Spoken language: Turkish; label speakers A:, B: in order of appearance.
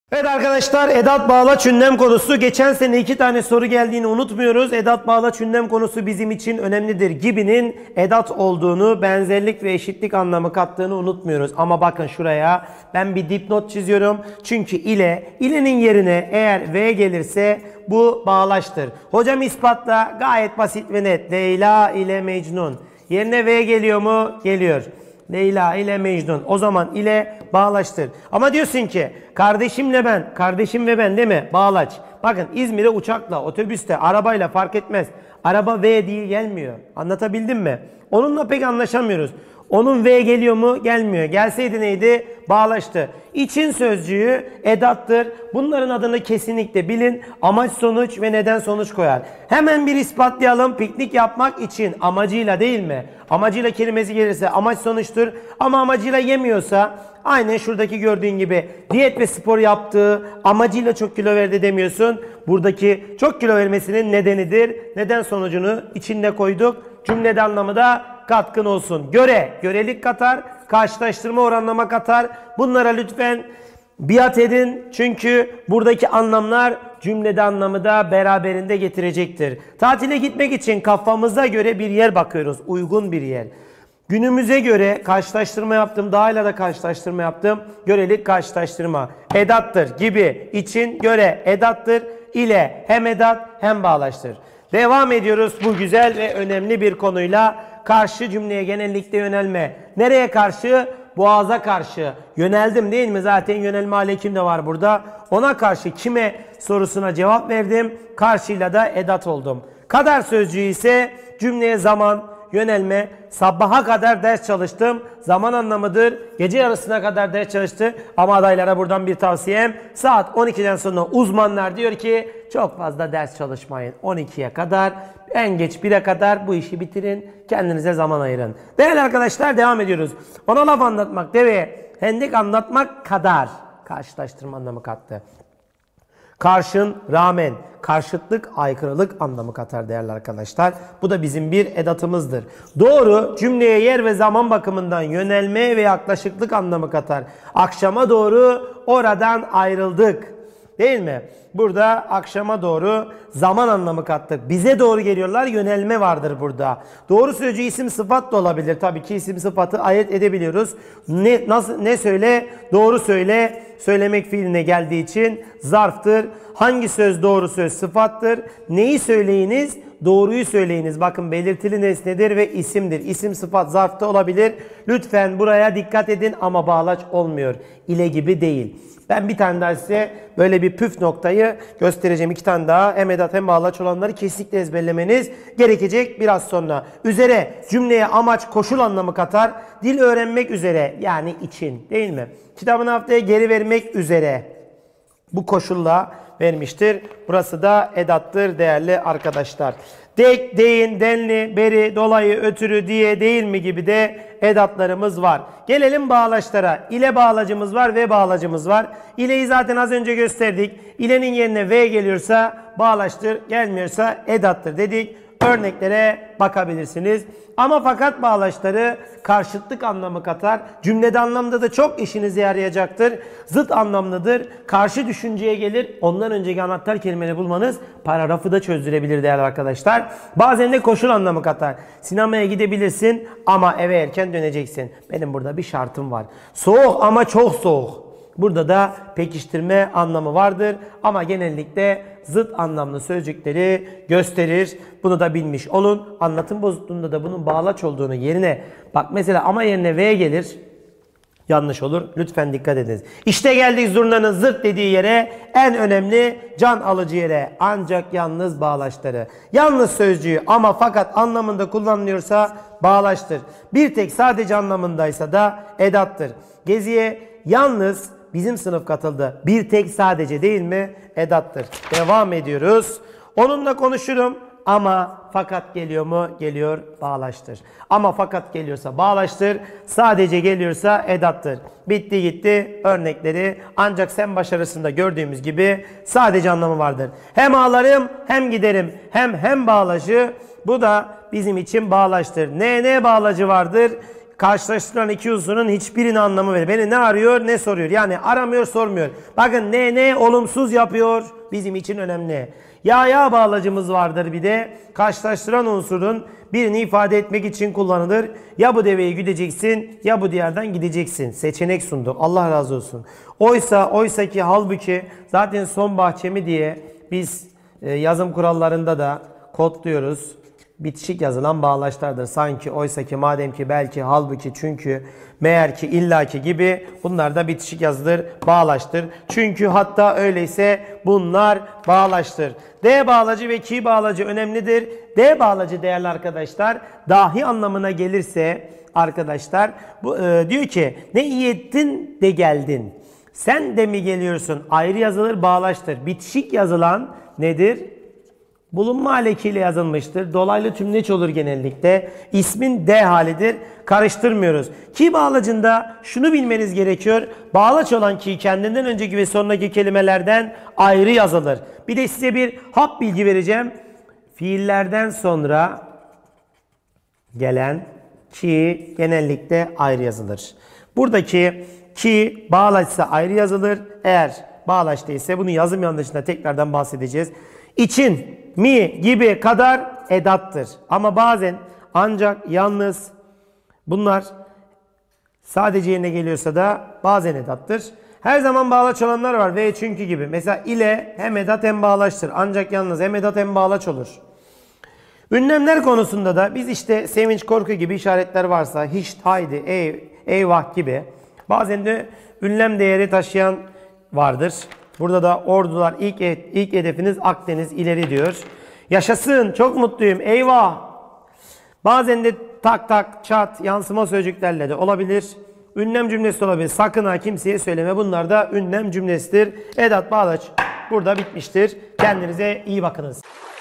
A: Evet arkadaşlar, edat bağlaç ünlem konusu. Geçen sene 2 tane soru geldiğini unutmuyoruz. Edat bağlaç ünlem konusu bizim için önemlidir gibinin edat olduğunu, benzerlik ve eşitlik anlamı kattığını unutmuyoruz. Ama bakın şuraya ben bir dipnot çiziyorum. Çünkü ilenin yerine eğer v gelirse bu bağlaçtır. Hocam ispatla, gayet basit ve net. Leyla ile Mecnun. Yerine v geliyor mu? Geliyor. Leyla ile Mecnun. O zaman ile bağlaçtır. Ama diyorsun ki kardeşimle ben, kardeşim ve ben değil mi? Bağlaç. Bakın İzmir'e uçakla, otobüste, arabayla fark etmez. Araba V diye gelmiyor. Anlatabildim mi? Onunla pek anlaşamıyoruz. Onun V geliyor mu? Gelmiyor. Gelseydi neydi? Bağlaçtı. İçin sözcüğü edattır. Bunların adını kesinlikle bilin. Amaç sonuç ve neden sonuç koyar. Hemen bir ispatlayalım. Piknik yapmak için amacıyla değil mi? Amacıyla kelimesi gelirse amaç sonuçtur. Ama amacıyla yemiyorsa aynen şuradaki gördüğün gibi diyet ve spor yaptığı amacıyla çok kilo verdi demiyorsun. Buradaki çok kilo vermesinin nedenidir. Neden sonucunu içinde koyduk. Cümlede anlamı da katkın olsun. Görelik katar. Karşılaştırma oranlama katar. Bunlara lütfen biat edin. Çünkü buradaki anlamlar cümlede anlamı da beraberinde getirecektir. Tatile gitmek için kafamıza göre bir yer bakıyoruz. Uygun bir yer. Günümüze göre karşılaştırma yaptım. Daha ile de karşılaştırma yaptım. Görelik karşılaştırma. Edattır gibi. İçin göre edattır. İle hem edat hem bağlaçtır. Devam ediyoruz bu güzel ve önemli bir konuyla. Karşı cümleye genellikle yönelme. Nereye karşı? Boğaza karşı. Yöneldim değil mi? Zaten yönelme aleyküm de var burada. Ona karşı kime sorusuna cevap verdim. Karşıyla da edat oldum. Kadar sözcüğü ise cümleye zaman, yönelme. Sabaha kadar ders çalıştım. Zaman anlamıdır. Gece yarısına kadar ders çalıştı. Ama adaylara buradan bir tavsiyem. Saat 12'den sonra uzmanlar diyor ki çok fazla ders çalışmayın. 12'ye kadar, en geç 1'e kadar bu işi bitirin. Kendinize zaman ayırın. Değerli arkadaşlar, devam ediyoruz. Ona laf anlatmak, deveye hendek anlatmak kadar karşılaştırma anlamı kattı. Karşın, rağmen, karşıtlık, aykırılık anlamı katar değerli arkadaşlar. Bu da bizim bir edatımızdır. Doğru, cümleye yer ve zaman bakımından yönelme ve yaklaşıklık anlamı katar. Akşama doğru oradan ayrıldık. Değil mi? Burada akşama doğru zaman anlamı kattık. Bize doğru geliyorlar, yönelme vardır burada. Doğru sözcüğü isim sıfat da olabilir. Tabii ki isim sıfatı ayırt edebiliyoruz. Ne söyle? Doğru söyle. Söylemek fiiline geldiği için zarftır. Hangi söz doğru söz sıfattır? Neyi söyleyiniz? Doğruyu söyleyiniz. Bakın belirtili nesnedir ve isimdir. İsim sıfat zarfta olabilir. Lütfen buraya dikkat edin ama bağlaç olmuyor. İle gibi değil. Ben bir tane daha size böyle bir püf noktayı göstereceğim. 2 tane daha hem edat hem bağlaç olanları kesinlikle ezberlemeniz gerekecek biraz sonra. Üzere cümleye amaç koşul anlamı katar. Dil öğrenmek üzere yani için değil mi? Kitabını haftaya geri vermek üzere bu koşulla vermiştir. Burası da edattır değerli arkadaşlar. Dek, deyin, denli, beri, dolayı, ötürü, diye, değil mi gibi de edatlarımız var. Gelelim bağlaçlara. İle bağlacımız var ve bağlacımız var. İleyi zaten az önce gösterdik. İlenin yerine v geliyorsa bağlaçtır, gelmiyorsa edattır dedik. Örneklere bakabilirsiniz. Ama fakat bağlaçları karşıtlık anlamı katar. Cümlede anlamda da çok işinize yarayacaktır. Zıt anlamlıdır. Karşı düşünceye gelir. Ondan önceki anahtar kelimeleri bulmanız paragrafı da çözdürebilir değerli arkadaşlar. Bazen de koşul anlamı katar. Sinemaya gidebilirsin ama eve erken döneceksin. Benim burada bir şartım var. Soğuk ama çok soğuk. Burada da pekiştirme anlamı vardır ama genellikle zıt anlamlı sözcükleri gösterir. Bunu da bilmiş olun. Anlatım bozukluğunda da bunun bağlaç olduğunu yerine bak mesela ama yerine v gelir. Yanlış olur. Lütfen dikkat ediniz. İşte geldik zurnanın zırt dediği yere, en önemli can alıcı yere. Ancak yalnız bağlaçları. Yalnız sözcüğü ama fakat anlamında kullanılıyorsa bağlaçtır. Bir tek sadece anlamındaysa da edattır. Geziye yalnız bizim sınıf katıldı. Bir tek sadece değil mi? Edattır. Devam ediyoruz. Onunla konuşurum ama fakat geliyor mu? Geliyor, bağlaçtır. Ama fakat geliyorsa bağlaçtır. Sadece geliyorsa edattır. Bitti gitti örnekleri. Ancak sen başarısında gördüğümüz gibi sadece anlamı vardır. Hem ağlarım hem giderim. Hem bağlacı. Bu da bizim için bağlaçtır. Ne bağlacı vardır? karşılaştırılan iki unsurun hiçbirinin anlamı verir. Beni ne arıyor ne soruyor. Yani aramıyor sormuyor. Bakın ne olumsuz yapıyor bizim için önemli. Ya bağlacımız vardır bir de. Karşılaştıran unsurun birini ifade etmek için kullanılır. Ya bu deveyi güdeceksin ya bu diyardan gideceksin. Seçenek sundu. Allah razı olsun. Oysa ki halbuki zaten son bahçemi diye biz yazım kurallarında da kodluyoruz. Bitişik yazılan bağlaçlardır. Sanki, oysa ki, madem ki, belki, halbuki, çünkü, meğer ki, illaki gibi bunlar da bitişik yazıdır, bağlaçtır. Çünkü, hatta, öyleyse bunlar bağlaçtır. D bağlacı ve ki bağlacı önemlidir. D bağlacı değerli arkadaşlar dahi anlamına gelirse arkadaşlar diyor ki ne iyi ettin de geldin. Sen de mi geliyorsun? Ayrı yazılır, bağlaçtır. Bitişik yazılan nedir? Bulunma alekiyle yazılmıştır. Dolaylı tümleç olur genellikle. İsmin D halidir. Karıştırmıyoruz. Ki bağlacında şunu bilmeniz gerekiyor. Bağlaç olan ki kendinden önceki ve sonraki kelimelerden ayrı yazılır. Bir de size bir hap bilgi vereceğim. Fiillerden sonra gelen ki genellikle ayrı yazılır. Buradaki ki bağlaçsa ayrı yazılır. Eğer bağlaç değilse bunu yazım yanlışında tekrardan bahsedeceğiz. İçin, mi gibi kadar edattır. Ama bazen ancak, yalnız bunlar sadece yerine geliyorsa da bazen edattır. Her zaman bağlaç olanlar var. Ve çünkü gibi. Mesela ile hem edat hem bağlaçtır. Ancak, yalnız hem edat hem bağlaç olur. Ünlemler konusunda da biz işte sevinç, korku gibi işaretler varsa hiç, haydi, eyvah gibi. Bazen de ünlem değeri taşıyan vardır. Burada da ordular ilk hedefiniz Akdeniz ileri diyor. Yaşasın, çok mutluyum, eyvah. Bazen de tak tak, çat, yansıma sözcüklerle de olabilir. Ünlem cümlesi olabilir. Sakın ha kimseye söyleme. Bunlar da ünlem cümlesidir. Edat bağlaç burada bitmiştir. Kendinize iyi bakınız.